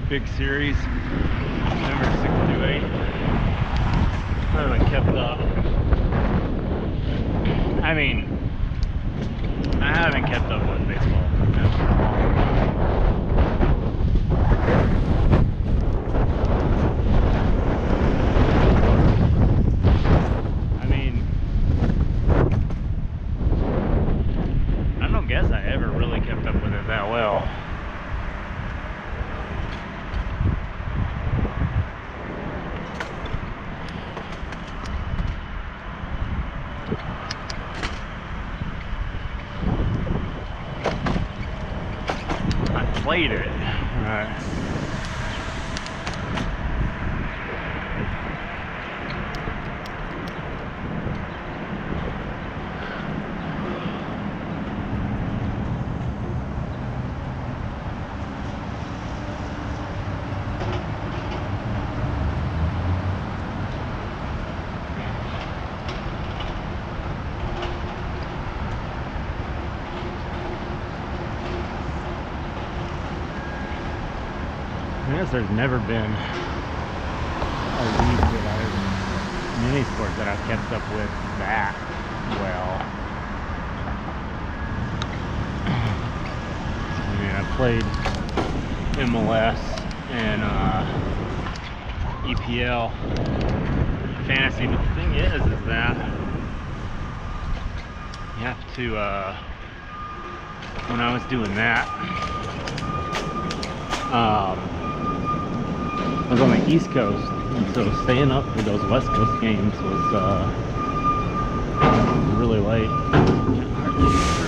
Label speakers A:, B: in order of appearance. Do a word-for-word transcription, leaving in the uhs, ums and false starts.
A: big series, number six two eight. I haven't kept up. I mean, I haven't kept up with baseball for a long time. I mean, I don't guess I ever really kept up with it that well. Played it. All right. I guess there's never been a league that I've, in any sport that I've kept up with that well. I mean, I played M L S and uh, E P L fantasy, but the thing is, is that you have to, uh, when I was doing that, um, I was on the East Coast, and so staying up for those West Coast games was uh, really late.